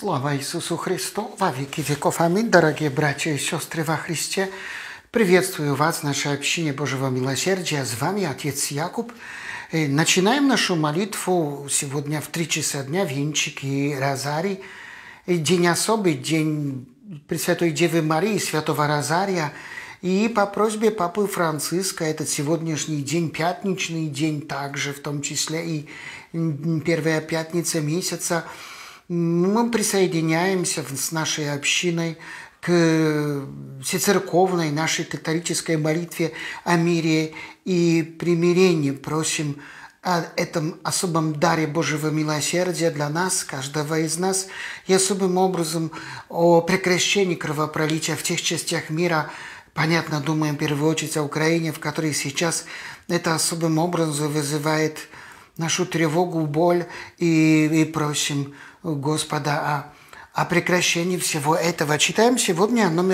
Слава Иисусу Христу, во веки веков. Аминь. Дорогие братья и сестры во Христе, приветствую вас в нашей общине Божьего Милосердия. С вами отец Якуб. Начинаем нашу молитву сегодня в 3 часа дня, венчик и розарий. День особый, день Пресвятой Девы Марии, Святого Розария. И по просьбе Папы Франциска этот сегодняшний день, пятничный день также, в том числе и первая пятница месяца, мы присоединяемся с нашей общиной к всецерковной нашей католической молитве о мире и примирении. Просим о этом особом даре Божьего милосердия для нас, каждого из нас, и особым образом о прекращении кровопролития в тех частях мира. Понятно, думаем в первую очередь о Украине, в которой сейчас это особым образом вызывает нашу тревогу, боль, и просим Господа о прекращении всего этого. Читаем сегодня номер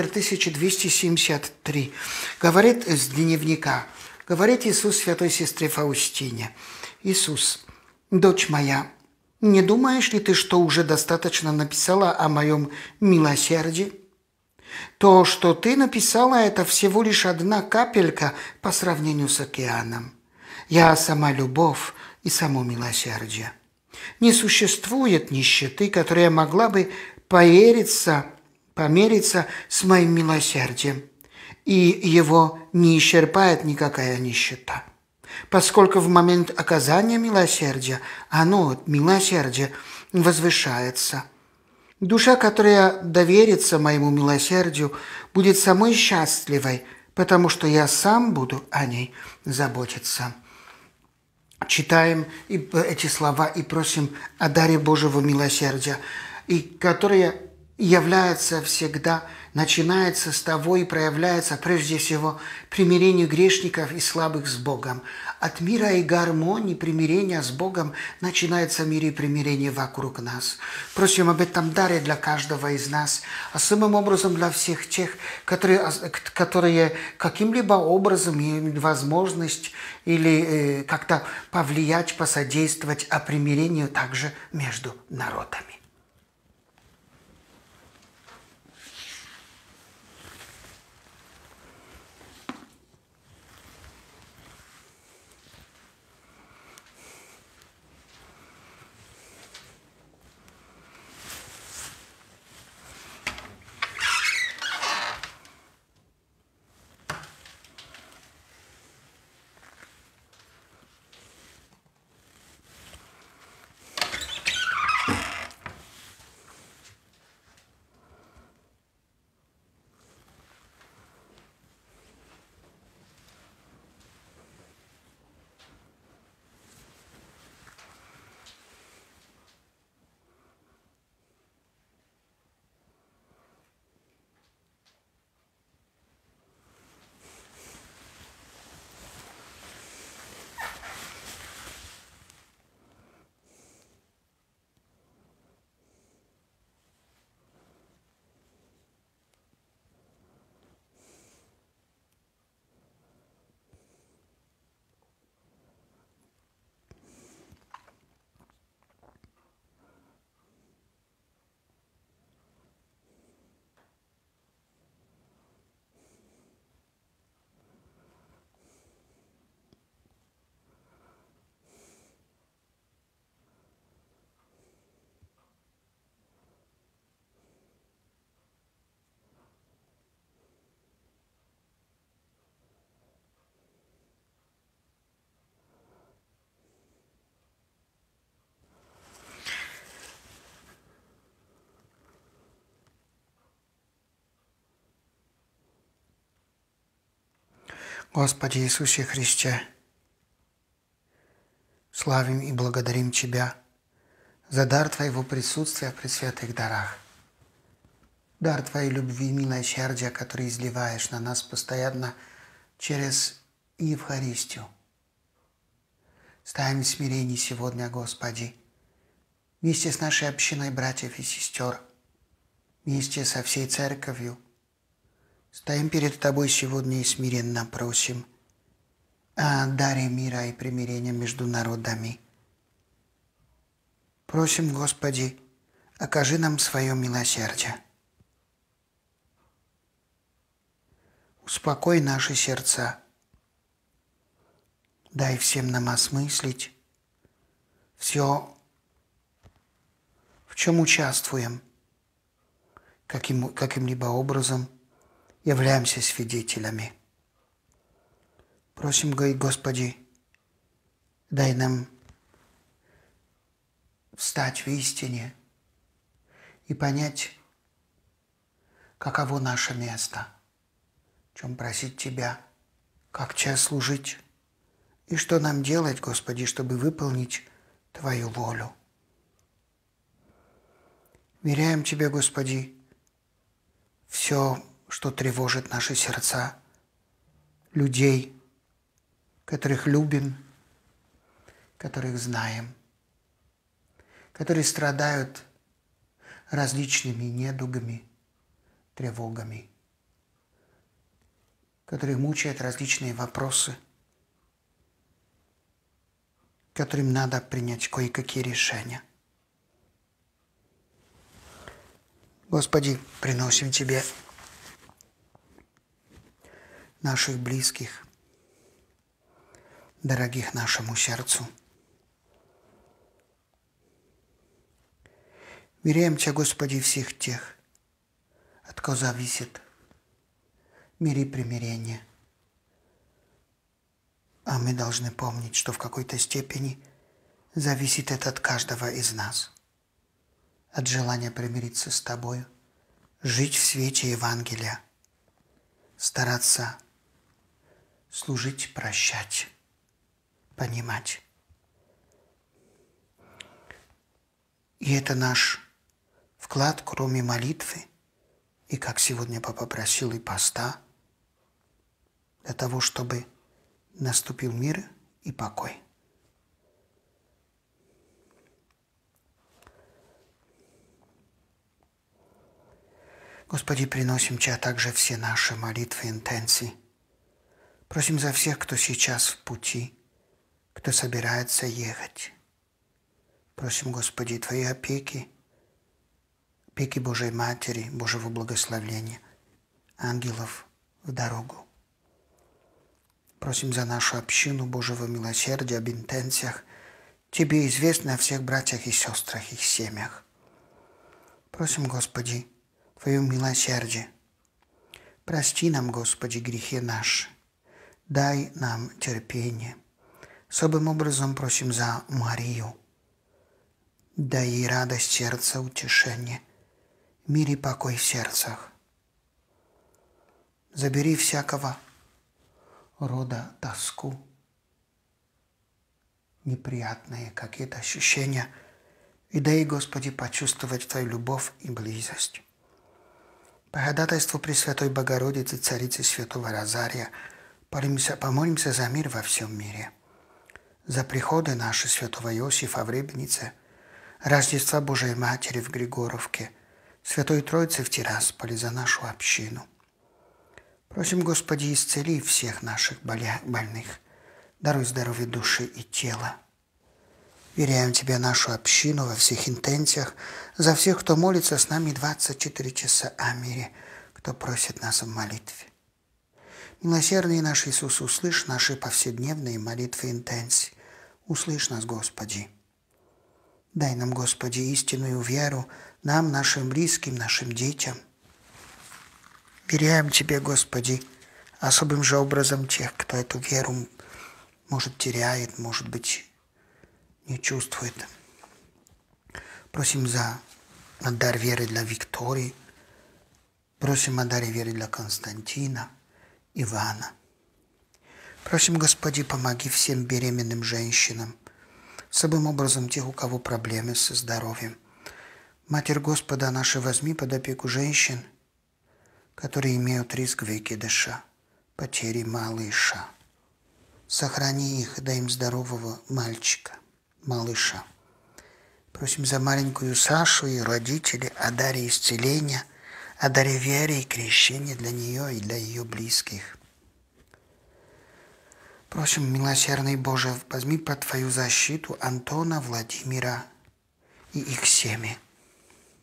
1273. Говорит с дневника. Говорит Иисус святой сестре Фаустине. Иисус, дочь моя, не думаешь ли ты, что уже достаточно написала о моем милосердии? То, что ты написала, это всего лишь одна капелька по сравнению с океаном. Я сама любовь и само милосердие. Не существует нищеты, которая могла бы помериться с моим милосердием, и его не исчерпает никакая нищета. Поскольку в момент оказания милосердия милосердие, возвышается. Душа, которая доверится моему милосердию, будет самой счастливой, потому что я сам буду о ней заботиться. Читаем эти слова и просим о даре Божьего милосердия, и которое является всегда, начинается с того и проявляется прежде всего примирению грешников и слабых с Богом. От мира и гармонии примирения с Богом начинается мир и примирение вокруг нас. Просим об этом даре для каждого из нас, особым образом для всех тех, которые каким-либо образом имеют возможность или как-то повлиять, посодействовать о примирении также между народами. Господи Иисусе Христе, славим и благодарим Тебя за дар Твоего присутствия в пресвятых дарах, дар Твоей любви и милосердия, который изливаешь на нас постоянно через Евхаристию. Ставим в смирении сегодня, Господи, вместе с нашей общиной братьев и сестер, вместе со всей церковью. Стоим перед Тобой сегодня и смиренно просим о даре мира и примирения между народами. Просим, Господи, окажи нам свое милосердие. Успокой наши сердца. Дай всем нам осмыслить все, в чем участвуем, каким-либо образом являемся свидетелями. Просим, Господи, дай нам встать в истине и понять, каково наше место, в чем просить Тебя, как час служить, и что нам делать, Господи, чтобы выполнить Твою волю. Веряем Тебе, Господи, все, что тревожит наши сердца, людей, которых любим, которых знаем, которые страдают различными недугами, тревогами, которых мучают различные вопросы, которым надо принять кое-какие решения. Господи, приносим Тебе наших близких, дорогих нашему сердцу. Веряем Тебя, Господи, всех тех, от кого зависит мир и примирение. А мы должны помнить, что в какой-то степени зависит это от каждого из нас. От желания примириться с Тобою, жить в свете Евангелия, стараться служить, прощать, понимать. И это наш вклад, кроме молитвы, и, как сегодня Папа просил, и поста, для того, чтобы наступил мир и покой. Господи, приносим Тебя также все наши молитвы и интенции. Просим за всех, кто сейчас в пути, кто собирается ехать. Просим, Господи, Твоей опеки Божьей Матери, Божьего благословения, ангелов в дорогу. Просим за нашу общину Божьего милосердия об интенциях. Тебе известно о всех братьях и сестрах, их семьях. Просим, Господи, Твое милосердие. Прости нам, Господи, грехи наши. Дай нам терпение. Особым образом просим за Марию. Дай ей радость сердца, утешение, мир и покой в сердцах. Забери всякого рода тоску, неприятные какие-то ощущения, и дай, Господи, почувствовать Твою любовь и близость. По ходатайству Пресвятой Богородицы, Царицы Святого Розария, помолимся за мир во всем мире, за приходы наши Святого Иосифа в Рыбнице, Рождества Божией Матери в Григоровке, Святой Троицы в Тирасполе, за нашу общину. Просим, Господи, исцели всех наших больных, даруй здоровье души и тела. Веряем Тебе нашу общину во всех интенциях, за всех, кто молится с нами 24 часа о мире, кто просит нас в молитве. Милосердный наш Иисус, услышь наши повседневные молитвы и интенции. Услышь нас, Господи. Дай нам, Господи, истинную веру, нам, нашим близким, нашим детям. Веряем Тебе, Господи, особым же образом тех, кто эту веру, может, теряет, может быть, не чувствует. Просим за дар веры для Виктории, просим о даре веры для Константина, Ивана. Просим, Господи, помоги всем беременным женщинам, особым образом тех, у кого проблемы со здоровьем. Матерь Господа наша, возьми под опеку женщин, которые имеют риск выкидыша, потери малыша. Сохрани их, дай им здорового мальчика, малыша. Просим за маленькую Сашу и родителей о даре исцеления, о даре веры и крещения для нее и для ее близких. Просим, милосердный Боже, возьми под Твою защиту Антона, Владимира и их семьи.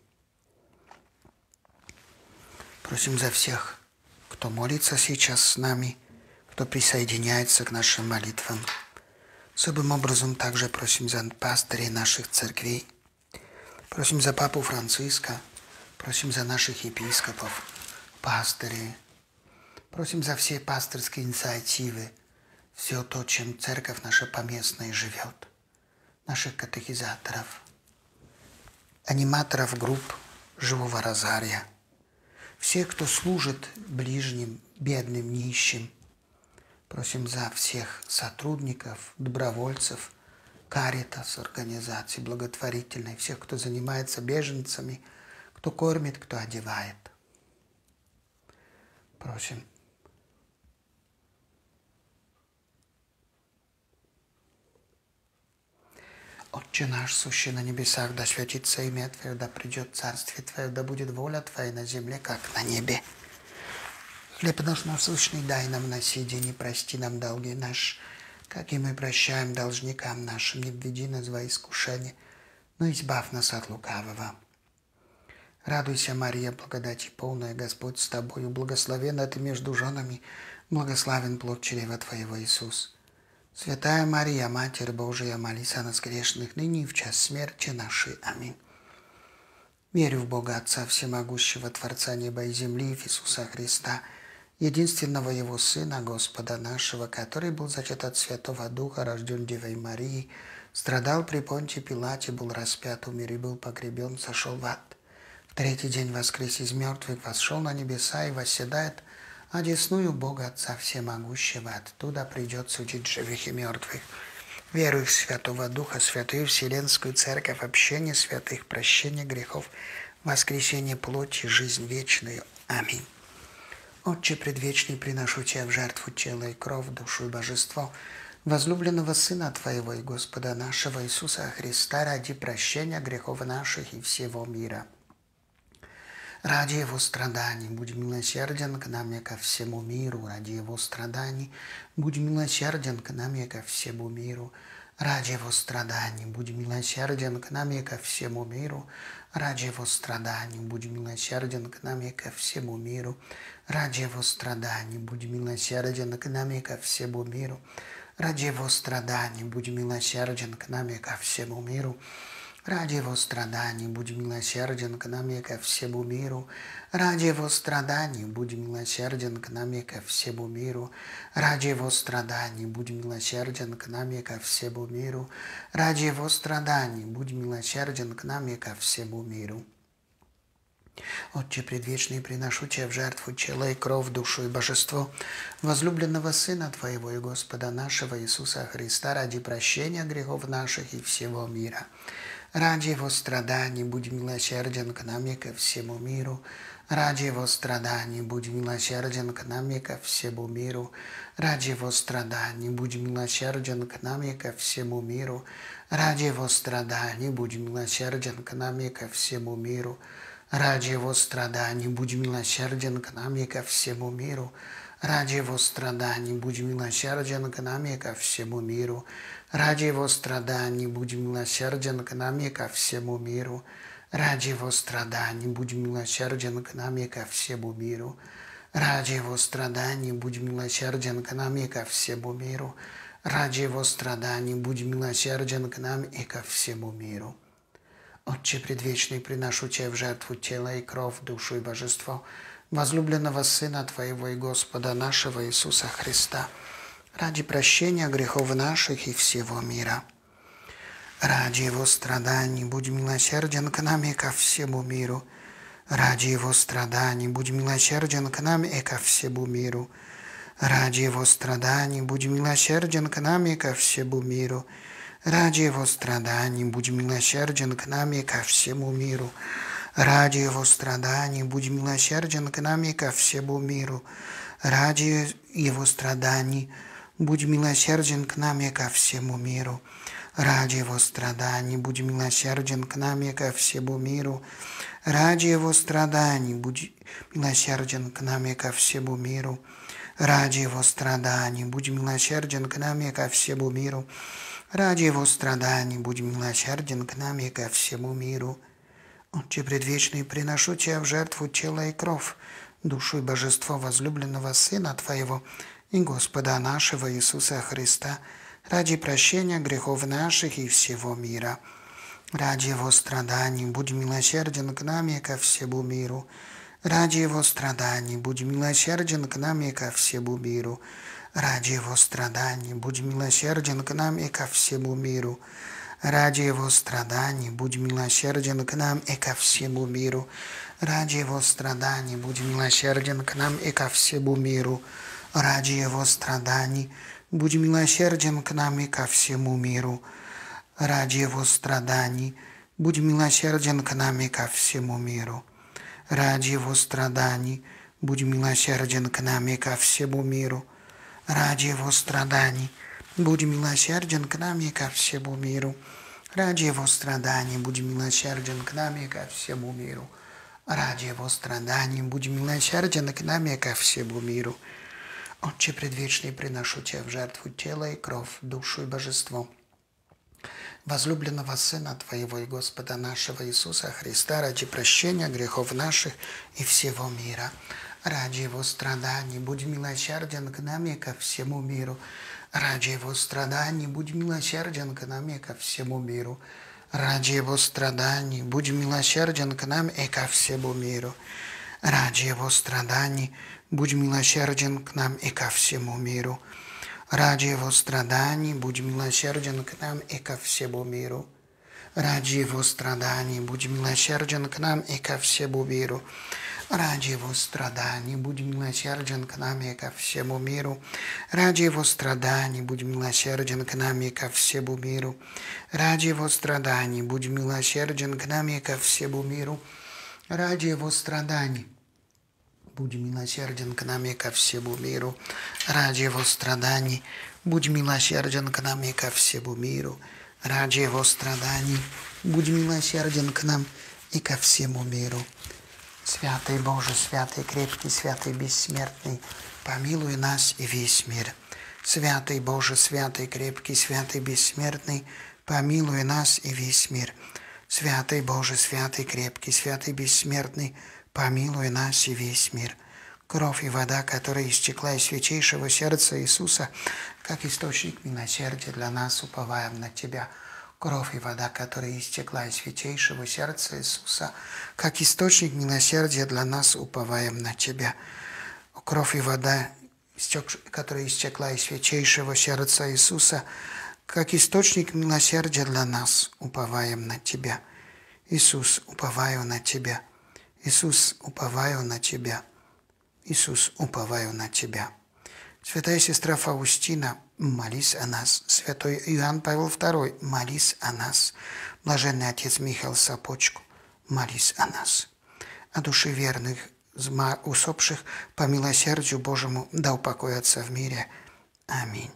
Просим за всех, кто молится сейчас с нами, кто присоединяется к нашим молитвам. Особым образом также просим за пастырей наших церквей, просим за папу Франциска, просим за наших епископов, пастырей, просим за все пастырские инициативы, все то, чем церковь наша поместная живет, наших катехизаторов, аниматоров групп Живого Розария, всех, кто служит ближним, бедным, нищим. Просим за всех сотрудников, добровольцев, Каритас, организаций благотворительной, всех, кто занимается беженцами, кто кормит, кто одевает. Просим. Отче наш, сущий на небесах, да святится имя Твое, да придет царствие Твое, да будет воля Твоя на земле, как на небе. Хлеб наш насущный дай нам на сей день, и прости нам долги наши, как и мы прощаем должникам нашим. Не введи нас во искушение, но избавь нас от лукавого. Радуйся, Мария, благодати полная, Господь с тобою, благословенна ты между женами, благословен плод чрева Твоего, Иисус. Святая Мария, Матерь Божия, молись о нас грешных, ныне и в час смерти нашей. Аминь. Верю в Бога Отца Всемогущего, Творца неба и земли, в Иисуса Христа, единственного Его Сына, Господа нашего, который был зачат от Святого Духа, рожден Девой Марии, страдал при Понтии Пилате, был распят, умер и был погребен, сошел в ад. В третий день воскрес из мертвых, восшел на небеса и восседает одесную Бога Отца Всемогущего, оттуда придет судить живых и мертвых. Верую в Святого Духа, Святую Вселенскую Церковь, общение святых, прощение грехов, воскресение плоти, жизнь вечную. Аминь. Отче предвечный, приношу Тебя в жертву тело и кровь, душу и божество возлюбленного Сына Твоего и Господа нашего Иисуса Христа ради прощения грехов наших и всего мира. Ради Его страданий будь милосерден к нам и ко всему миру. Ради Его страданий будь милосерден к нам и ко всему миру. Ради Его страданий будь милосерден к нам и ко всему миру. Ради Его страданий будь милосерден к нам и ко всему миру. Ради Его страданий будь милосерден к нам и ко всему миру. Ради Его страданий будь милосерден к нам и ко всему миру. Ради Его страданий будь милосерден к нам и ко всему миру. Ради Его страданий будь милосерден к нам и ко всему миру. Ради Его страданий будь милосерден к нам и ко всему миру. Ради Его страданий будь милосерден к нам и ко всему миру. Отче предвечный, приношу Тебе в жертву тело и кровь, душу и божество возлюбленного Сына Твоего и Господа нашего Иисуса Христа ради прощения грехов наших и всего мира. Ради Его страданий будь милосерден к нам и ко всему миру. Ради Его страданий будь милосерден к нам и ко всему миру. Ради Его страданий будь милосерден к нам и ко всему миру. Ради Его страданий будь милосерден к нам и ко всему миру. Ради Его страданий будь милосерден к нам и ко всему миру. Ради Его страданий будь милосерден к нам и ко всему миру. Ради Его страданий будь милосерден к нам и ко всему миру. Ради Его страданий будь милосерден к нам и ко всему миру. Ради Его страданий будь милосерден к нам и ко всему миру. Ради Его страданий будь милосерден к нам и ко всему миру. Отче предвечный, приношу Тебе в жертву тело и кровь, душу и божество возлюбленного Сына Твоего и Господа нашего Иисуса Христа, ради прощения грехов наших и всего мира. Ради Его страданий будь милосерден к нам и ко всему миру. Ради Его страданий будь милосерден к нам и ко всему миру. Ради Его страданий будь милосерден к нам и ко всему миру. Ради Его страданий будь милосерден к нам и ко всему миру. Ради Его страданий будь милосерден к нам и ко всему миру. Ради Его страданий будь милосерден к нам и ко всему миру. Ради Его страданий будь милосерден к нам и ко всему миру. Ради Его страданий будь милосерден к нам и ко всему миру. Ради Его страданий будь милосерден к нам и ко всему миру. Ради Его страданий будь милосерден к нам и ко всему миру. Отче предвечный, приношу Тебя в жертву тело и кровь, душу и божество возлюбленного Сына Твоего и Господа нашего Иисуса Христа, ради прощения грехов наших и всего мира. Ради Его страданий будь милосерден к нам и ко всему миру. Ради Его страданий будь милосерден к нам и ко всему миру. Ради Его страданий будь милосерден к нам и ко всему миру. Ради Его страданий будь милосерден к нам и ко всему миру. Ради Его страданий будь милосерден к нам и ко всему миру. Ради Его страданий будь милосерден к нам и ко всему миру. Ради Его страданий будь милосерден к нам и ко всему миру. Ради Его страданий будь милосерден к нам и ко всему миру. Ради Его страданий будь милосерден к нам и ко всему миру. Ради Его страданий будь милосерден к нам и ко всему миру. Ради Его страданий будь милосерден к нам и ко всему миру. Отче предвечный, приношу Тебе в жертву тело и кровь, душу и божество возлюбленного Сына Твоего и Господа нашего Иисуса Христа, ради прощения грехов наших и всего мира. Ради Его страданий будь милосерден к нам и ко всему миру. Ради Его страданий будь милосерден к нам и ко всему миру. Ради Его страданий будь милосерден к нам и ко всему миру. Ради Его страданий будь милосерден к нам и ко всему миру. Ради Его страданий будь милосерден к нам и ко всему миру. Ради Его страданий будь милосерден к нам и ко всему миру. Ради Его страданий будь милосерден к нам и ко всему миру. Ради Его страданий будь милосерден к нам и ко всему миру. Ради Его страданий будь милосерден к нам и ко всему миру. Ради Его страданий будь милосерден к нам и ко всему миру. Ради Его страданий будь милосерден к нам и ко всему миру. Ради Его страданий будь милосерден к нам и ко всему миру. Святый Боже, святый крепкий, святый бессмертный, помилуй нас и весь мир. Святый Боже, святый крепкий, святый бессмертный, помилуй нас и весь мир. Святый Боже, святый крепкий, святый бессмертный, помилуй нас и весь мир. Кровь и вода, которая истекла из святейшего сердца Иисуса, как источник милосердия для нас, уповаем на Тебя. Кровь и вода, которая истекла из святейшего сердца Иисуса, как источник милосердия для нас, уповаем на Тебя. Кровь и вода, которая истекла из святейшего сердца Иисуса, как источник милосердия для нас, уповаем на Тебя. Иисус, уповаю на Тебя. Иисус, уповаю на Тебя. Иисус, уповаю на Тебя. Святая сестра Фаустина, молись о нас. Святой Иоанн Павел II, молись о нас. Блаженный отец Михаил Сапочку, молись о нас. О душе верных, усопших, по милосердию Божьему, да упокоятся в мире. Аминь.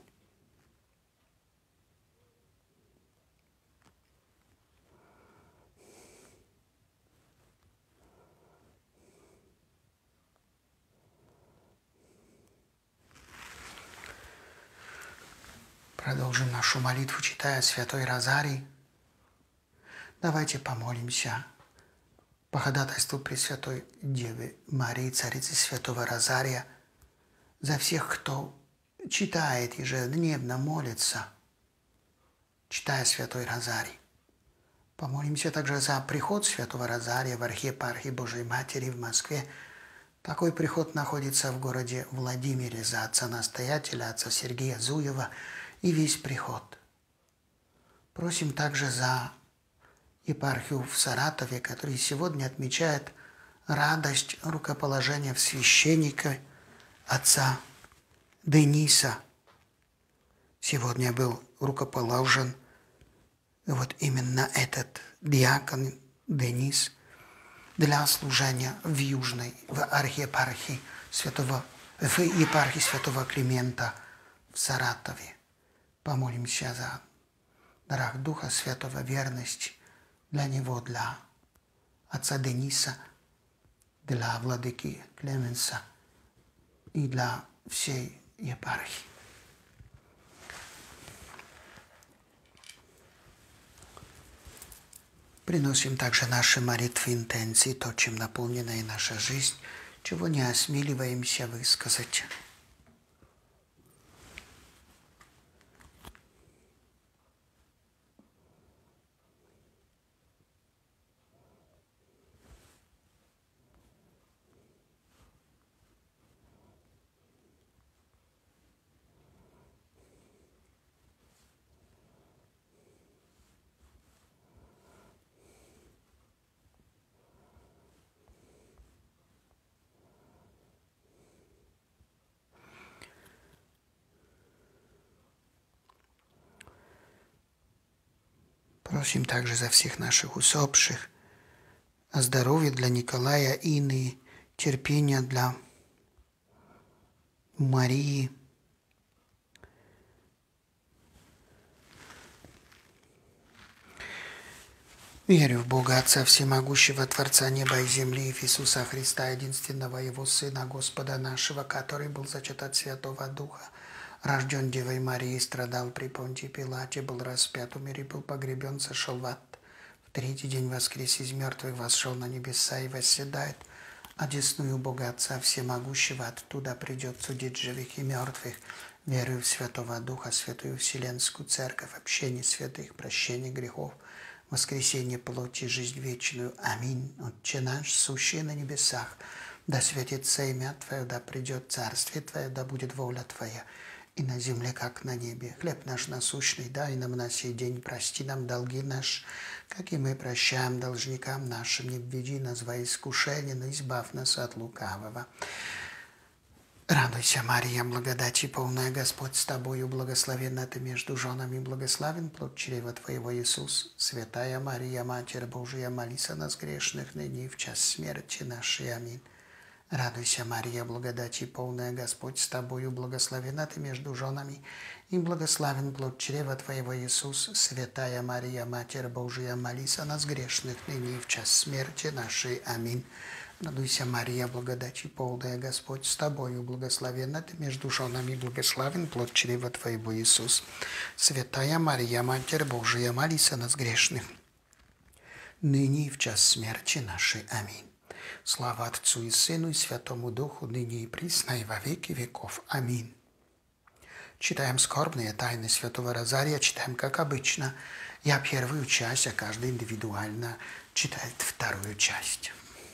Продолжим нашу молитву, читая Святой Розарий. Давайте помолимся по ходатайству Пресвятой Девы Марии, Царицы Святого Розария, за всех, кто читает ежедневно, молится, читая Святой Розарий. Помолимся также за приход Святого Розария в архиепархии Божией Матери в Москве. Такой приход находится в городе Владимире за отца-настоятеля, отца Сергея Зуева, и весь приход. Просим также за епархию в Саратове, который сегодня отмечает радость рукоположения в священника отца Дениса. Сегодня был рукоположен вот именно этот диакон Денис для служения в архиепархии в епархии святого Климента в Саратове. Помолимся за дарах Духа Святого, верности для него, для отца Дениса, для владыки Клеменса и для всей епархии. Приносим также наши молитвы, интенции, то, чем наполнена и наша жизнь, чего не осмеливаемся высказать. Просим также за всех наших усопших, о здоровье для Николая, Инны, терпения для Марии. Верю в Бога Отца Всемогущего, Творца неба и земли, и в Иисуса Христа, единственного Его Сына, Господа нашего, который был зачат от Святого Духа, рожден Девой Марией, страдал при Понтии Пилате, был распят, умер и был погребен, сошел в ад. В третий день воскрес из мертвых, восшел на небеса и восседает одесную Бога Отца Всемогущего, оттуда придет судить живых и мертвых. Верую в Святого Духа, Святую Вселенскую Церковь, общение святых, прощение грехов, воскресение плоти, жизнь вечную. Аминь. Отче наш, сущий на небесах, да светится имя Твое, да придет царствие Твое, да будет воля Твоя, и на земле, как на небе. Хлеб наш насущный дай нам на сей день, прости нам долги наши, как и мы прощаем должникам нашим. Не введи нас во искушение, но избавь нас от лукавого. Радуйся, Мария, благодати полная, Господь с тобою, благословенна ты между женами, благословен плод чрева твоего, Иисус. Святая Мария, Матерь Божия, молись о нас грешных, ныне и в час смерти нашей. Аминь. Радуйся, Мария, благодати полная, Господь с тобою, благословенна ты между женами, и благословен плод чрева твоего, Иисус. Святая Мария, Матерь Божия, молись о нас грешных, ныне и в час смерти нашей. Аминь. Радуйся, Мария, благодати полная, Господь с тобою, благословенна ты между женами, благословен плод чрева твоего, Иисус. Святая Мария, Матерь Божия, молись о нас грешных, ныне и в час смерти нашей. Аминь. Слава Отцу и Сыну и Святому Духу, ныне и присно и во веки веков. Аминь. Читаем скорбные тайны Святого Розария, читаем как обычно. Я первую часть, а каждый индивидуально читает вторую часть.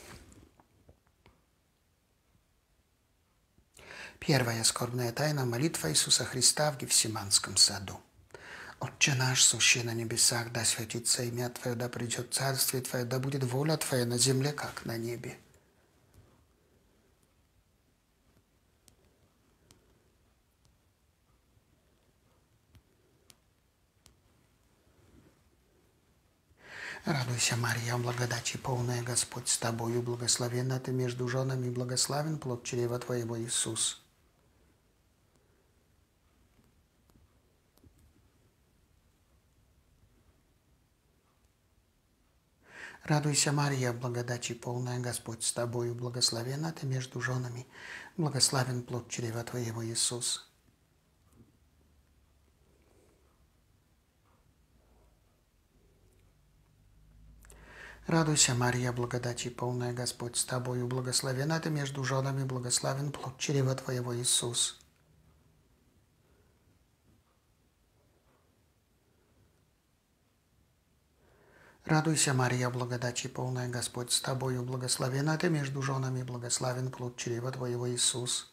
Первая скорбная тайна – молитва Иисуса Христа в Гефсиманском саду. Отче наш, сущий на небесах, да святится имя Твое, да придет царствие Твое, да будет воля Твоя на земле, как на небе. Радуйся, Мария, благодати полная, Господь с тобою, благословенна ты между женами, благословен плод чрева Твоего, Иисус. Радуйся, Мария, благодати полная, Господь с тобою, благословенна ты между женами, благословен плод чрева Твоего, Иисус. Радуйся, Мария, благодати полная, Господь с тобою, благословенна ты между женами, благословен плод чрева Твоего, Иисус. Радуйся, Мария, благодати полная, Господь с тобою, благословенна ты между женами, благословен плод чрева Твоего, Иисус.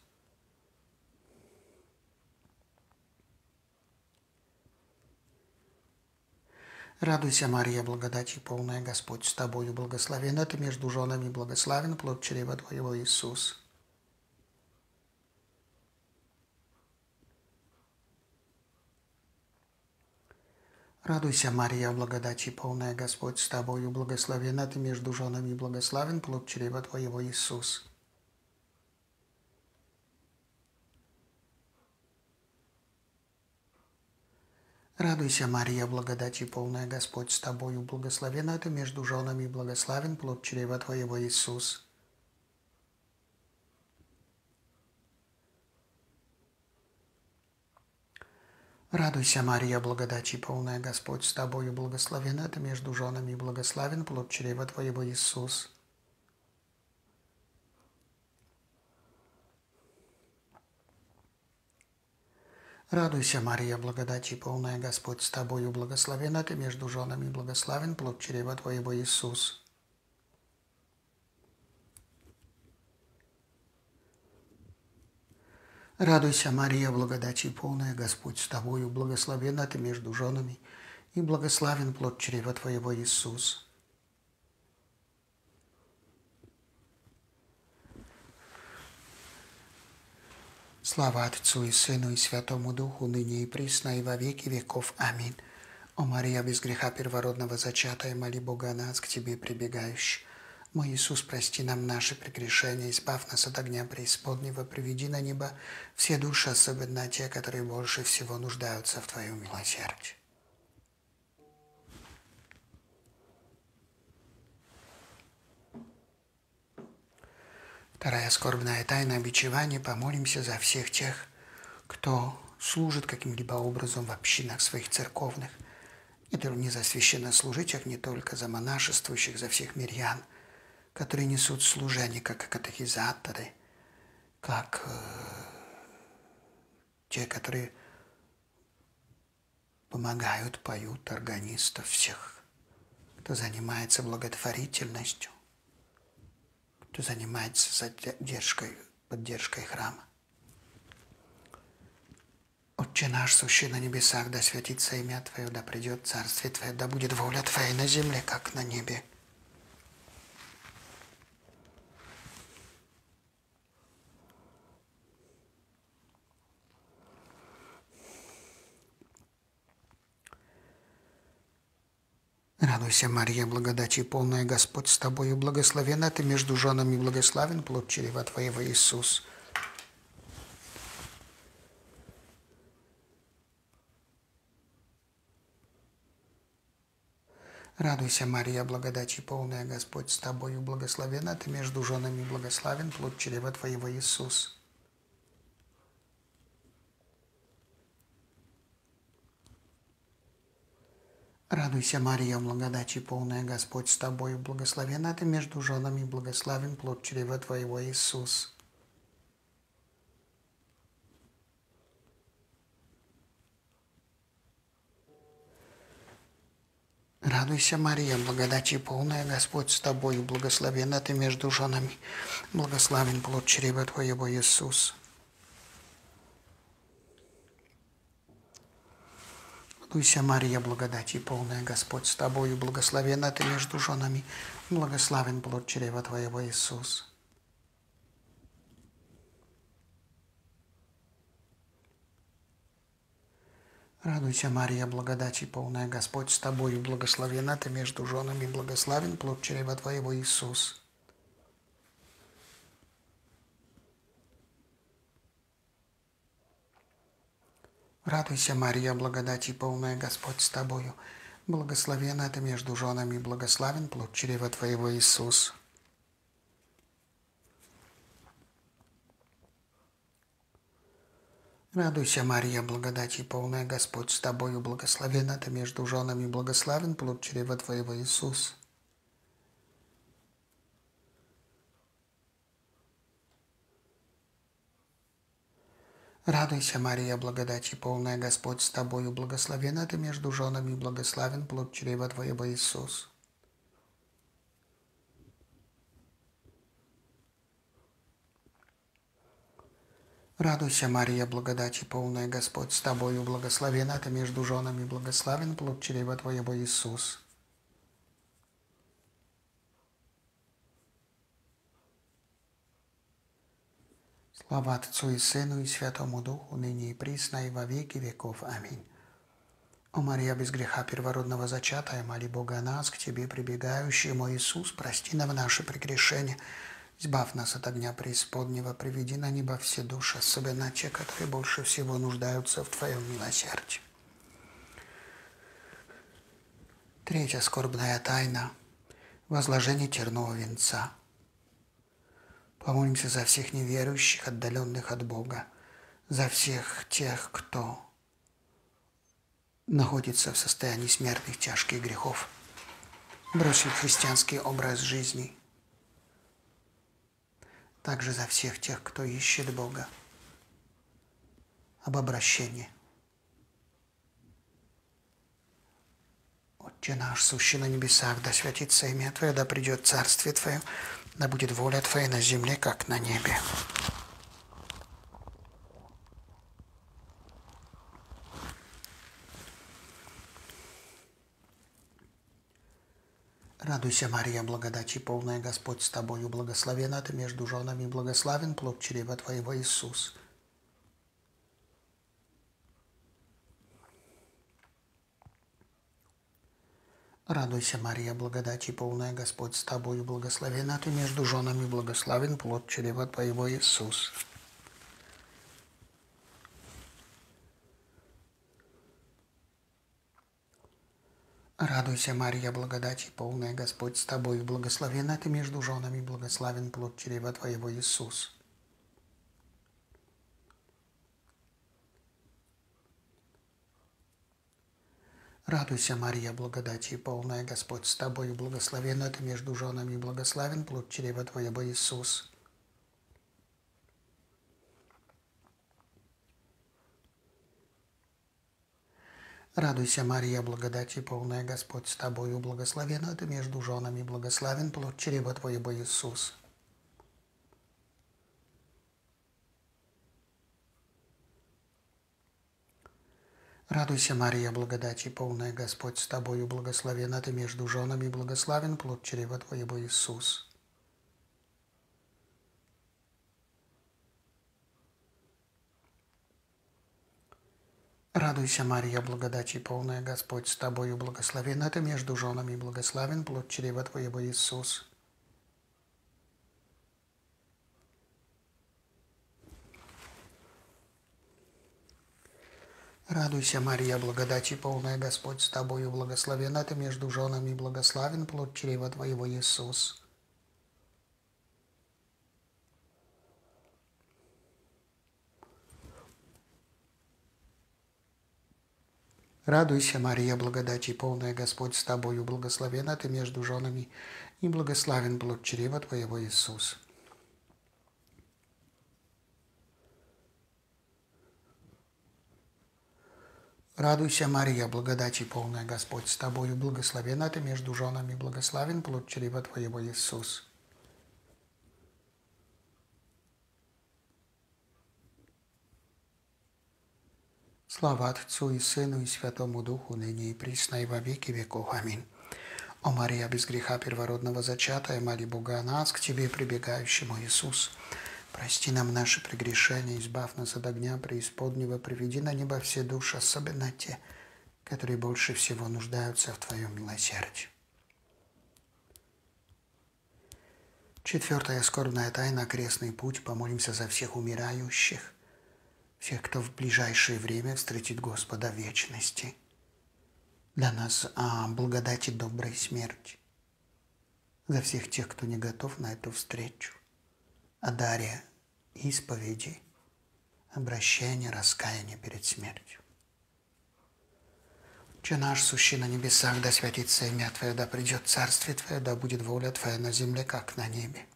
Радуйся, Мария, благодати полная, Господь с тобою, благословенна ты между женами, благословен плод чрева Твоего, Иисус. Радуйся, Мария, благодати полная, Господь с тобою, благословенна ты между женами, благословен плод чрева Твоего, Иисус. Радуйся, Мария, благодати полная, Господь с тобою, благословенна ты между женами, благословен плод чрева Твоего, Иисус. Радуйся, Мария, благодати полная, Господь с тобою, благословенна ты между женами, благословен плод чрева Твоего, Иисус. Радуйся, Мария, благодати полная, Господь с тобою, благословена ты между женами, благословен плод чрева твоего, Иисус. Радуйся, Мария, благодати полная, Господь с тобою, благословена ты между женами, и благословен плод чрева твоего, Иисус. Слава Отцу и Сыну и Святому Духу, ныне и присно, и во веки веков. Аминь. О Мария, без греха первородного зачатая, моли Бога о нас, к Тебе прибегающих. Мой Иисус, прости нам наши прегрешения, избавь нас от огня преисподнего, приведи на небо все души, особенно те, которые больше всего нуждаются в Твоем милосердии. Вторая скорбная тайна бичевания. Помолимся за всех тех, кто служит каким-либо образом в общинах своих церковных. Это не за священнослужителей, не только за монашествующих, за всех мирян, которые несут служение как катехизаторы, как те, которые помогают, поют, органистов, всех, кто занимается благотворительностью, кто занимается поддержкой храма. Отче наш, сущий на небесах, да святится имя Твое, да придет царствие Твое, да будет воля Твоя на земле, как на небе. Радуйся, Мария, благодати полная, Господь с тобою, благословена ты между женами, благословен плод чрева Твоего, Иисус. Радуйся, Мария, благодати полная, Господь с тобою, благословена ты между женами, благословен плод чрева Твоего, Иисус. Радуйся, Мария, благодати полная, Господь с тобою, благословена ты между женами, благословен плод чрева Твоего, Иисус. Радуйся, Мария, благодати полная, Господь с тобою, благословена ты между женами, благословен плод чрева Твоего, Иисус. Радуйся, Мария, благодати полная, Господь с тобою, благословена ты между женами, благословен плод чрева Твоего, Иисус. Радуйся, Мария, благодати полная, Господь с тобою, благословена ты между женами, благословен плод чрева Твоего, Иисус. Радуйся, Мария, благодати полная, Господь с тобою, благословена ты между женами, благословен плод чрева Твоего, Иисус. Радуйся, Мария, благодати полная, Господь с тобою, благословена ты между женами, благословен плод чрева Твоего, Иисус. Радуйся, Мария, благодати полная, Господь с тобою, благословена ты между женами, благословен плод чрева Твоего, Иисус. Радуйся, Мария, благодати полная, Господь с тобою, благословена ты между женами, благословен плод чрева Твоего, Иисус. Слава Отцу и Сыну и Святому Духу, ныне и присно, и во веки веков. Аминь. О Мария, без греха первородного зачатая, моли Бога о нас, к Тебе прибегающие, мой Иисус, прости нам наши прегрешения, избавь нас от огня преисподнего, приведи на небо все души, особенно те, которые больше всего нуждаются в Твоем милосердии. Третья скорбная тайна – возложение тернового венца. Помолимся за всех неверующих, отдаленных от Бога, за всех тех, кто находится в состоянии смертных тяжких грехов, бросил христианский образ жизни, также за всех тех, кто ищет Бога, об обращении, Отче наш, сущий на небесах, да святится имя Твое, да придет Царствие Твое, да будет воля Твоя на земле, как на небе. Радуйся, Мария, благодати полная, Господь с тобою, благословена ты между женами, благословен плод чрева Твоего, Иисус. Радуйся, Мария, благодати полная, Господь с тобою, благословена ты между женами, благословен плод чрева Твоего, Иисус. Радуйся, Мария, благодати полная, Господь с тобою, благословена ты между женами, благословен плод чрева Твоего, Иисус. Радуйся, Мария, благодати полная, Господь с тобою, благословена ты между женами, благословен плод чрева Твоего, Иисус. Радуйся, Мария, благодати полная, Господь с тобою, благословена ты между женами, благословен плод чрева Твоего, Иисус. Радуйся, Мария, благодати полная, Господь с тобою, благословена ты между женами, благословен плод чрева Твоего, Иисус. Радуйся, Мария, благодати полная, Господь с тобою, благословена ты между женами, благословен плод чрева Твоего, Иисус. Радуйся, Мария, благодати полная, Господь с тобою, благословена ты между женами, благословен плод чрева Твоего, Иисус. Радуйся, Мария, благодати полная, Господь с тобою, благословена ты между женами, и благословен плод чрева Твоего, Иисус. Радуйся, Мария, благодати полная, Господь с тобою, благословена ты между женами, благословен плод чрева Твоего, Иисус. Слава Отцу и Сыну и Святому Духу, ныне и присно и во веки веков. Аминь. О Мария, без греха первородного зачатая, моли Бога о нас, к Тебе прибегающему, Иисус. Прости нам наши прегрешения, избавь нас от огня преисподнего, приведи на небо все души, особенно те, которые больше всего нуждаются в Твоем милосердии. Четвертая скорбная тайна, крестный путь. Помолимся за всех умирающих, всех, кто в ближайшее время встретит Господа в вечности. Для нас благодати доброй смерти. За всех тех, кто не готов на эту встречу. О даре исповеди, обращения, раскаяния перед смертью. Отче наш, сущий на небесах, да святится имя Твое, да придет Царствие Твое, да будет воля Твоя на земле, как на небе.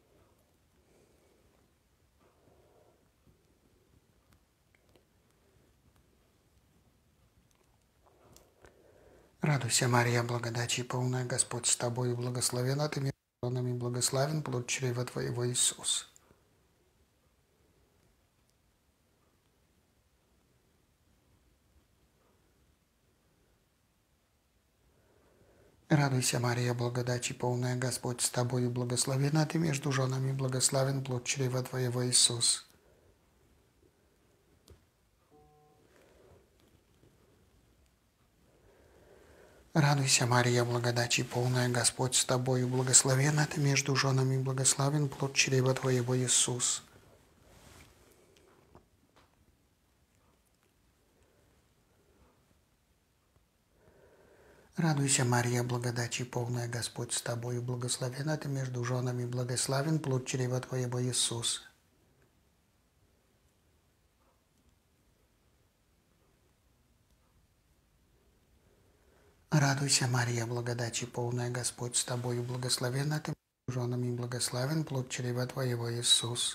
Радуйся, Мария, благодати полная, Господь с тобою, благословена ты между женами, благословен плод чрева Твоего, Иисус. Радуйся, Мария, благодати полная, Господь с тобою, благословена ты между женами, благословен плод чрева Твоего, Иисус. Радуйся, Мария, благодати полная, Господь с тобою, благословена ты между женами, благословен плод чрева Твоего, Иисус. Радуйся, Мария, благодати полная, Господь с тобою, благословена ты между женами, благословен плод чрева Твоего, Иисус. Радуйся, Мария, благодати полная, Господь с тобою, благословена ты между женами, благословен плод чрева Твоего, Иисус.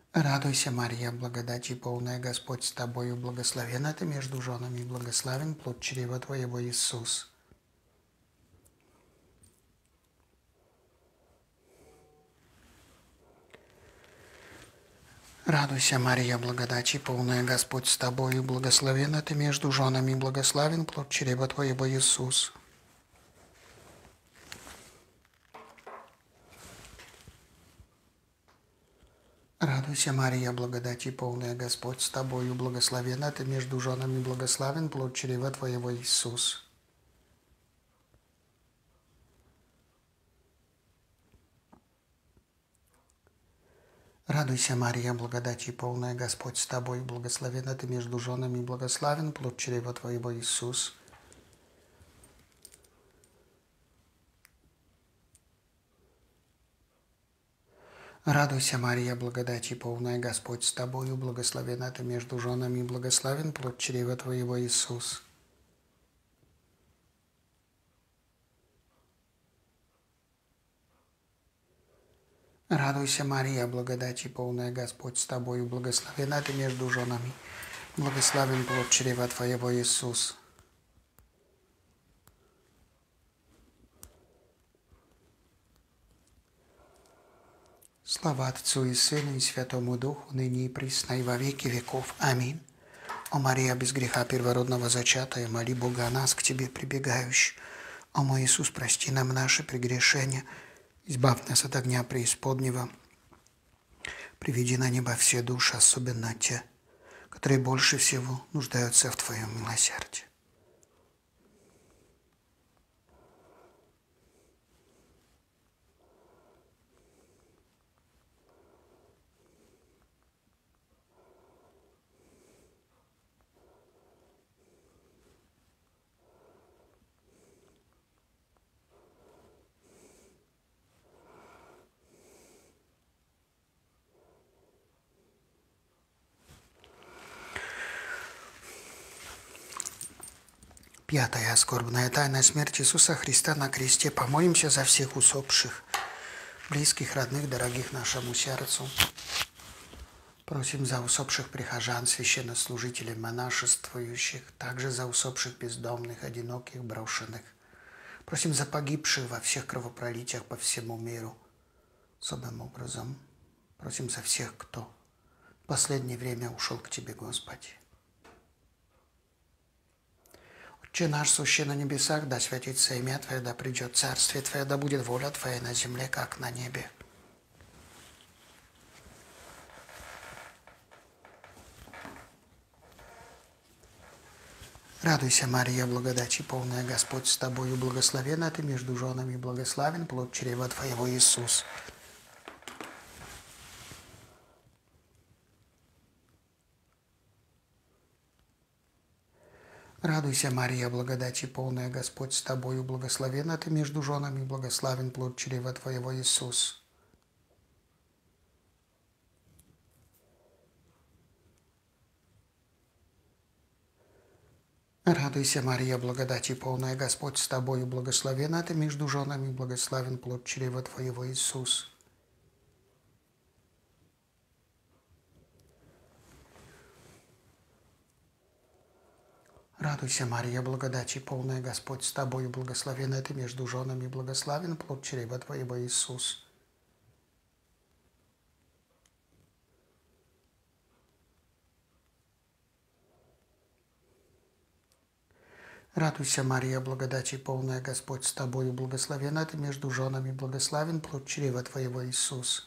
Радуйся, Мария, благодати полная, Господь с тобою, благословенна ты между женами, благословен плод чрева твоего, Иисус. Радуйся, Мария, благодати полная, Господь с тобою, благословенна ты между женами, благословен плод чрева твоего, Иисус. Радуйся, Мария, благодати полная, Господь с тобою, благословенна ты между женами, благословен плод чрева твоего, Иисус. Радуйся, Мария, благодати полная, Господь с тобой, благословенна ты между женами, благословен плод чрева твоего, Иисус. Радуйся, Мария, благодати полная, Господь с тобою, благословенна ты между женами, благословен плод чрева твоего, Иисус. Радуйся, Мария, благодати полная, Господь с тобою, благословенна ты между женами, благословен плод чрева твоего, Иисус. Слава Отцу и Сыну и Святому Духу, ныне и присно и во веки веков. Аминь. О Мария, без греха первородного зачатая, моли Бога о нас, к Тебе прибегающих. О мой Иисус, прости нам наши прегрешения, избавь нас от огня преисподнего, приведи на небо все души, особенно те, которые больше всего нуждаются в Твоем милосердии. Пятая скорбная тайна смерти Иисуса Христа на кресте. Помолимся за всех усопших, близких, родных, дорогих нашему сердцу. Просим за усопших прихожан, священнослужителей, монашествующих, также за усопших бездомных, одиноких, брошенных. Просим за погибших во всех кровопролитиях по всему миру. Особым образом просим за всех, кто в последнее время ушел к Тебе, Господи. Отче наш, сущий на небесах, да святится имя Твое, да придет царствие Твое, да будет воля Твоя на земле, как на небе. Радуйся, Мария, благодати полная, Господь с тобою, благословенна ты между женами, благословен плод чрева Твоего, Иисус. Радуйся, Мария, благодати полная, Господь с тобою, благословенна ты между женами, благословен плод чрева Твоего, Иисус. Радуйся, Мария, благодати полная, Господь с тобою, благословенна ты между женами, благословен плод чрева Твоего, Иисус. Радуйся, Мария, благодати полная, Господь с тобою, благословенна ты между женами, благословен плод чрева Твоего, Иисус. Радуйся, Мария, благодати полная, Господь с тобою, благословенна ты между женами, благословен плод чрева Твоего, Иисус.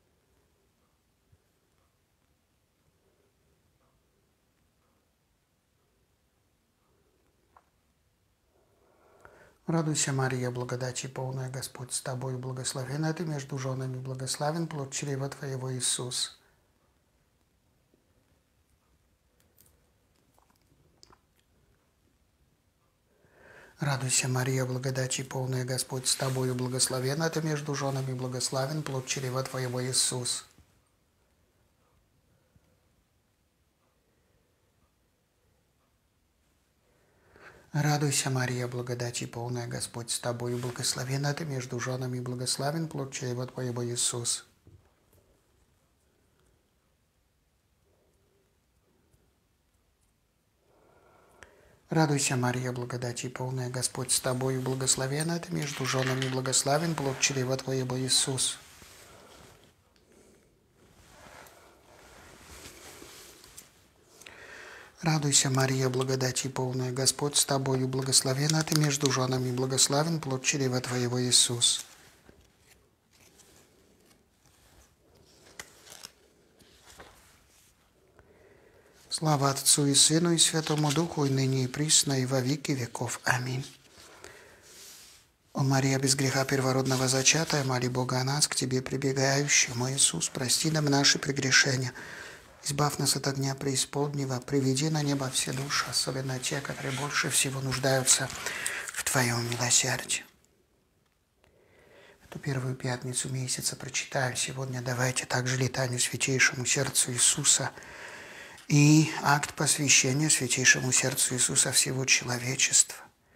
Радуйся, Мария, благодати полная, Господь с тобою, благословенна ты между женами, благословен плод чрева Твоего, Иисус. Радуйся, Мария, благодати полная, Господь с тобою, благословенна ты между женами, благословен плод чрева Твоего, Иисус. Радуйся, Мария, благодати полная, Господь с тобою, благословенна ты между женами, благословен плод чрева Твоего, Иисус. Радуйся, Мария, благодати полная, Господь с тобою, благословенна ты между женами, благословен плод чрева твоего, Иисус. Радуйся, Мария, благодати полная, Господь с тобою, благословенна ты между женами, благословен плод чрева твоего, Иисус. Слава Отцу и Сыну и Святому Духу, и ныне и присно, и во веки веков. Аминь. О Мария, без греха первородного зачатая, моли Бога о нас, к Тебе прибегающим. О Иисус, прости нам наши прегрешения, избавь нас от огня преисподнего, приведи на небо все души, особенно те, которые больше всего нуждаются в Твоем милосердии. Эту первую пятницу месяца прочитаем сегодня. Давайте также летанию Святейшему Сердцу Иисуса и акт посвящения Святейшему Сердцу Иисуса всего человечества.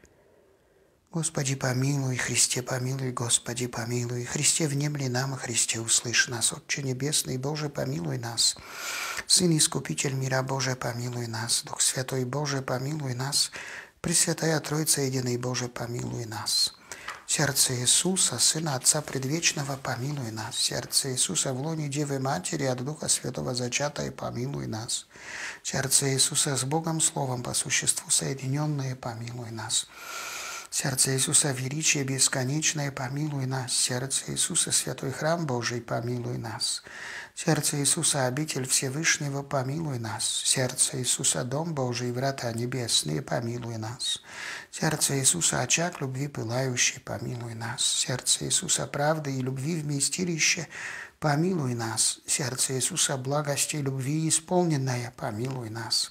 Господи, помилуй, Христе, помилуй, Господи, помилуй. Христе, внемли нам, Христе, услышь нас. Отче Небесный, Боже, помилуй нас. Сын Искупитель мира, Боже, помилуй нас. Дух Святой, Боже, помилуй нас. Пресвятая Троица, Единый Боже, помилуй нас. Сердце Иисуса, Сына Отца Предвечного, помилуй нас. Сердце Иисуса в лоне Девы Матери от Духа Святого зачатое, помилуй нас. Сердце Иисуса с Богом Словом по существу соединенное, помилуй нас. Сердце Иисуса величие бесконечное, помилуй нас. Сердце Иисуса святой храм Божий, помилуй нас. Сердце Иисуса обитель Всевышнего, помилуй нас. Сердце Иисуса дом Божий, врата небесные, помилуй нас. Сердце Иисуса очаг любви пылающий, помилуй нас. Сердце Иисуса правды и любви вместилище, помилуй нас. Сердце Иисуса благости и любви исполненное, помилуй нас.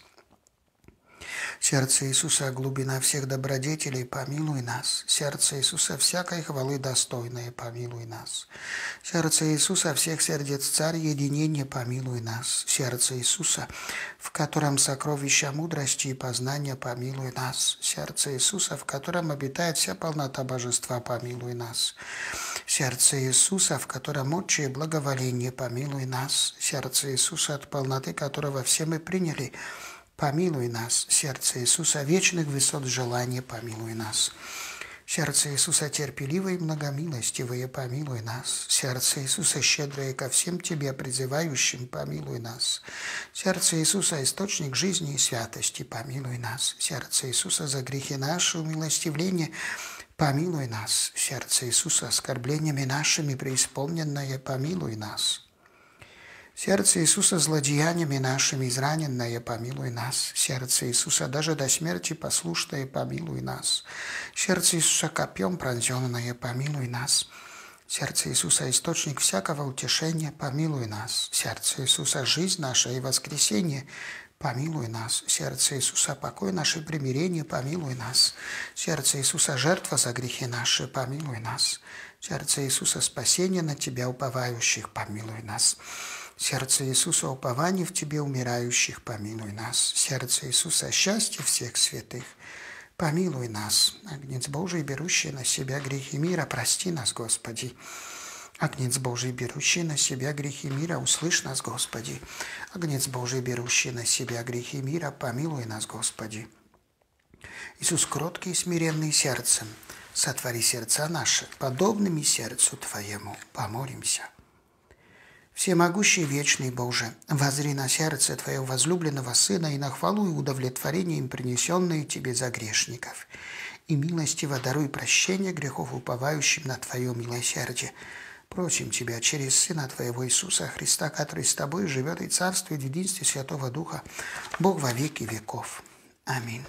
Сердце Иисуса глубина всех добродетелей, помилуй нас. Сердце Иисуса всякой хвалы достойное, помилуй нас. Сердце Иисуса всех сердец царь единение, помилуй нас. Сердце Иисуса, в котором сокровища мудрости и познания, помилуй нас. Сердце Иисуса, в котором обитает вся полнота божества, помилуй нас. Сердце Иисуса, в котором отчие благоволение, помилуй нас. Сердце Иисуса, от полноты которого все мы приняли, помилуй нас. Сердце Иисуса вечных высот желания, помилуй нас. Сердце Иисуса терпеливое и многомилостивое, помилуй нас. Сердце Иисуса щедрое ко всем Тебе призывающим, помилуй нас. Сердце Иисуса источник жизни и святости, помилуй нас. Сердце Иисуса за грехи наши умилостивление, помилуй нас. Сердце Иисуса оскорблениями нашими преисполненное, помилуй нас. Сердце Иисуса злодеяниями нашими израненное, помилуй нас. Сердце Иисуса даже до смерти послушное, помилуй нас. Сердце Иисуса копьем пронзенное, помилуй нас. Сердце Иисуса источник всякого утешения, помилуй нас. Сердце Иисуса жизнь наша и воскресение, помилуй нас. Сердце Иисуса покой наше примирение, помилуй нас. Сердце Иисуса жертва за грехи наши, помилуй нас. Сердце Иисуса спасение на Тебя уповающих, помилуй нас. Сердце Иисуса упование в Тебе умирающих, помилуй нас. Сердце Иисуса счастье всех святых, помилуй нас. Агнец Божий, берущий на себя грехи мира, прости нас, Господи. Агнец Божий, берущий на себя грехи мира, услышь нас, Господи. Агнец Божий, берущий на себя грехи мира, помилуй нас, Господи. Иисус, кроткий и смиренный сердцем, сотвори сердца наши, подобными сердцу Твоему. Помолимся. Всемогущий вечный Боже, воззри на сердце Твоего возлюбленного Сына и на хвалу и удовлетворение им принесенные Тебе за грешников. И милостиво даруй прощение грехов уповающим на Твое милосердие. Просим Тебя через Сына Твоего Иисуса Христа, который с Тобой живет и царствует в единстве Святого Духа, Бог во веки веков. Аминь.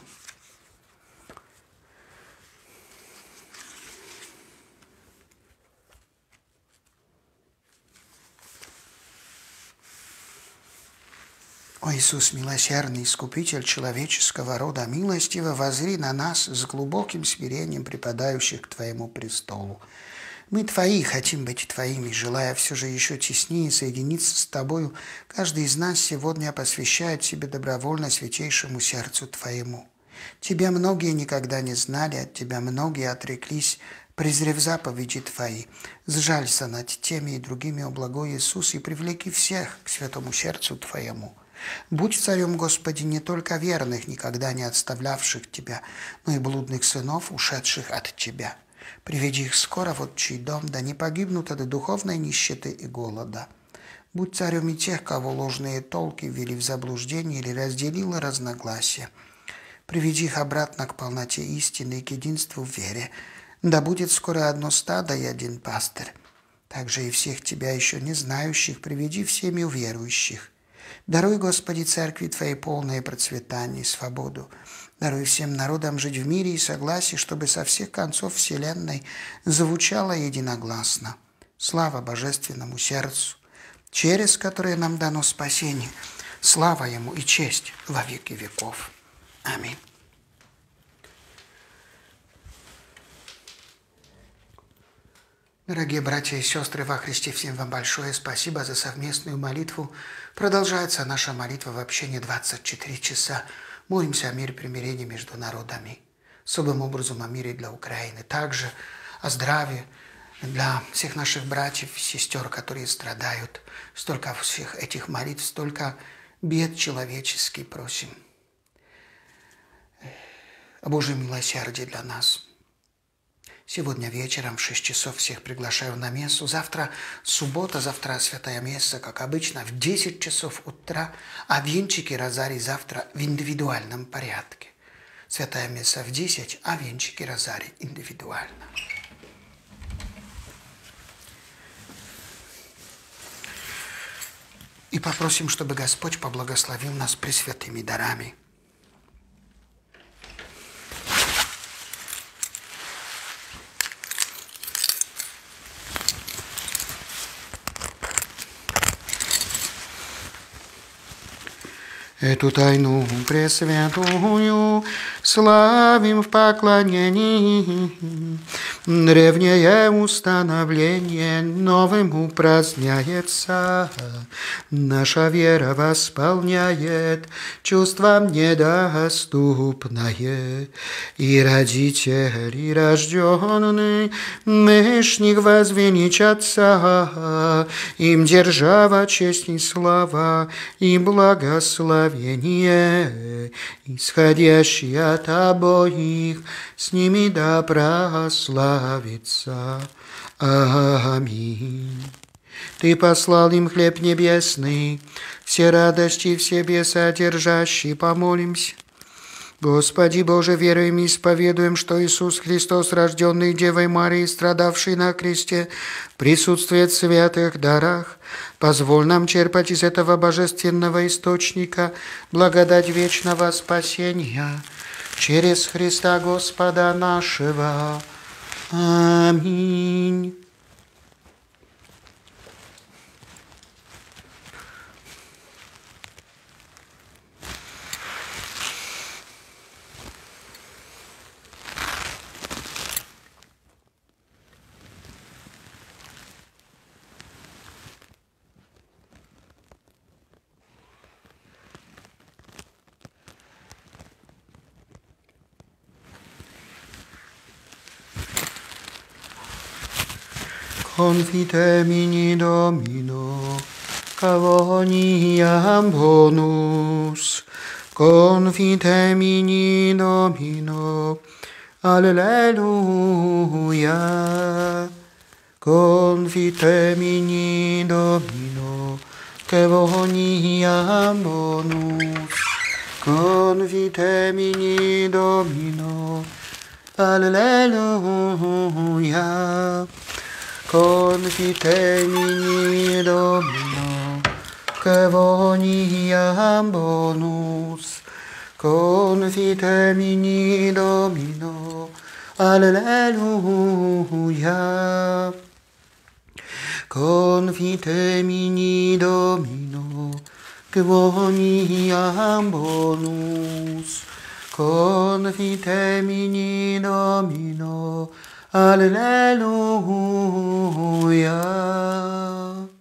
О Иисус, милосердный Искупитель человеческого рода, милостиво воззри на нас с глубоким смирением припадающих к Твоему престолу. Мы Твои, хотим быть Твоими, желая все же еще теснее соединиться с Тобою, каждый из нас сегодня посвящает себе добровольно святейшему сердцу Твоему. Тебя многие никогда не знали, от Тебя многие отреклись, презрев заповеди Твои. Сжалься над теми и другими, о благой Иисус, и привлеки всех к святому сердцу Твоему. Будь царем, Господи, не только верных, никогда не отставлявших Тебя, но и блудных сынов, ушедших от Тебя. Приведи их скоро в отчий дом, да не погибнут от духовной нищеты и голода. Будь царем и тех, кого ложные толки ввели в заблуждение или разделило разногласия. Приведи их обратно к полноте истины и к единству в вере. Да будет скоро одно стадо и один пастырь. Также и всех Тебя еще не знающих приведи всеми верующих. Даруй, Господи, Церкви Твоей полное процветание и свободу. Даруй всем народам жить в мире и согласии, чтобы со всех концов вселенной звучало единогласно. Слава Божественному сердцу, через которое нам дано спасение. Слава Ему и честь во веки веков. Аминь. Дорогие братья и сестры во Христе, всем вам большое спасибо за совместную молитву. Продолжается наша молитва в общении 24 часа. Молимся о мире и примирении между народами. Особым образом о мире для Украины. Также о здравии для всех наших братьев и сестер, которые страдают. Столько всех этих молитв, столько бед человеческих просим. О Божьем милосердии для нас. Сегодня вечером в 6 часов всех приглашаю на мессу. Завтра суббота, завтра святая месса, как обычно, в 10 часов утра, а венчики розарий завтра в индивидуальном порядке. Святая месса в 10, а венчики розарий индивидуально. И попросим, чтобы Господь поблагословил нас пресвятыми дарами. Эту тайну пресвятую славим в поклонении. Древнее установление новым упраздняется. Наша вера восполняет чувствам недоступное. И родители рожденный мышник возвеличатся. Им держава, честь и слава, и благословение, исходящие от обоих, с ними да прославится. Аминь. Ты послал им хлеб небесный, все радости, все бесодержащие, помолимся. Господи Боже, веруем и исповедуем, что Иисус Христос, рожденный Девой Марией, страдавший на кресте, присутствует в святых дарах. Позволь нам черпать из этого божественного источника благодать вечного спасения через Христа Господа нашего. Аминь. Confitemini Domino, cavoniam bonus. Confitemini Domino, alleluia. Confitemini Domino, cavoniam bonus. Confitemini Domino, alleluia. Confitemini Domino, che voniam bonus. Confitemini Domino, alleluia. Confitemini Domino, che voniam bonus. Confitemini Domino, alleluia.